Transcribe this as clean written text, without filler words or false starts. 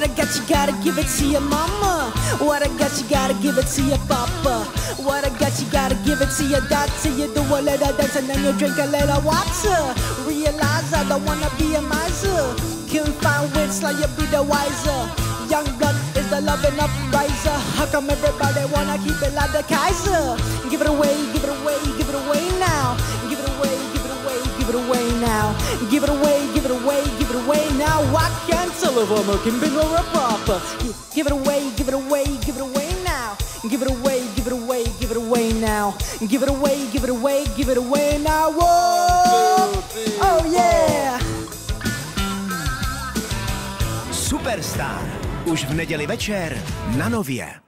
What I got, you gotta give it to your mama. What I got, you gotta give it to your papa. What I got, you gotta give it to your daughter. You do a little dance and then you drink a little water. Realize I don't wanna be a miser. Can't find wins like you be the wiser. Young blood is the loving upriser. How come everybody wanna keep it like the Kaiser? Give it away, give it away, give it away now. Give it away, give it away, give it away now. Give it away, give it away, give it away now. I can't tell if I'm a kimping or a proper. Give it away, give it away, give it away now. Give it away, give it away, give it away now. Give it away, give it away, give it away now. Whoa! Oh yeah! Superstar. Už v neděli večer na Nově.